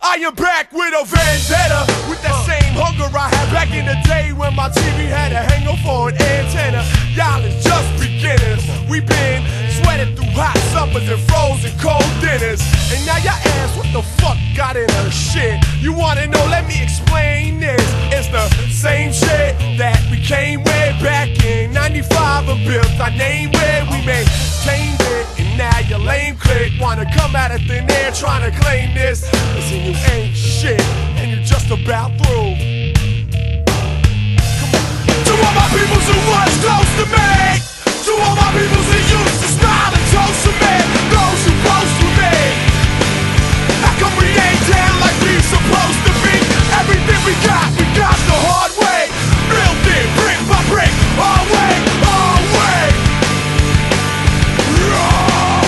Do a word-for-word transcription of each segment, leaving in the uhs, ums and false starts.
I am back with a vendetta, with that same hunger I had back in the day when my T V had a hanger for an antenna. Y'all is just beginners. We been sweating through hot summers and frozen cold dinners. And now y'all ask what the fuck got in her shit. You wanna know? Let me explain this. It's the same shit that we came with back in ninety-five and built our name with. We maintained it, and now your lame clique wanna come out of thin air trying to claim this. Listen, you ain't shit, and you're just about through. To all my peoples who was close to me, to all my peoples who used to smile and toast to me, those who boast with me, how come we ain't down like we supposed to be? Everything we got, we got the hard way, built it brick by brick, our way, our way, our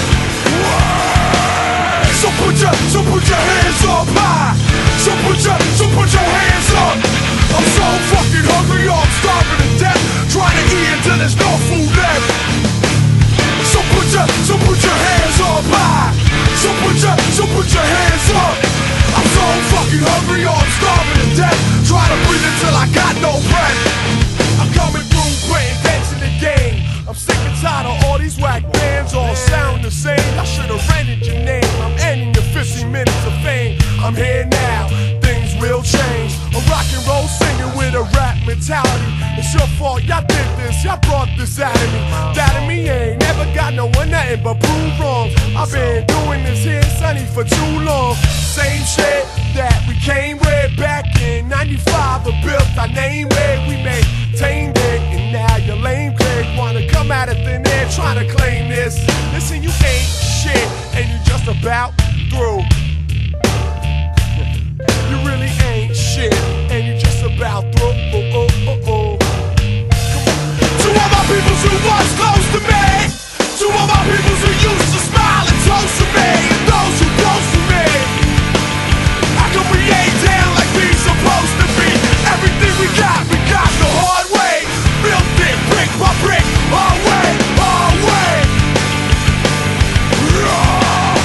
way. So put your, so put your hands up high. So put your, so put your hands up. I'm so fucking hungry, I'm starving to death, trying to eat until there's no food left. So put your, so put your hands up high. So put your, so put your hands up. I'm so fucking hungry, I'm starving to death, trying to breathe until I got no breath. I'm coming through, putting dents in the game. I'm sick and tired of all these whack bands, all sound the same. I should've rented your name. I'm ending your fifteen minutes of fame. I'm here now, things will change. A rock and roll singer with a rap mentality. It's your fault, y'all did this, y'all brought this out of me. Doubting me ain't never got no one nothing but prove wrong. I've been doing this here, sonny, for too long. Same shit that we came with back in ninety-five and built our name with. We maintained it, and now your lame clique wanna come out of thin air trying to claim this. Listen, you ain't shit, and you just about through. You really ain't shit, and you just about through. Oh, oh, oh, oh. To all my peoples who was close to me, to all my peoples who used to smile and toast to me, and those who close to me, how come we ain't down like we supposed to be? Everything we got, we got the hard way, built it brick by brick, our way, our way, our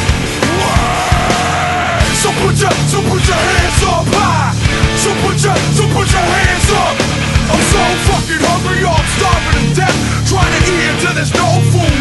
way. So put your, so put your hands up high. So put your, so put your hands up. I'm so fucking hungry, I'm starving to death, trying to eat until there's no food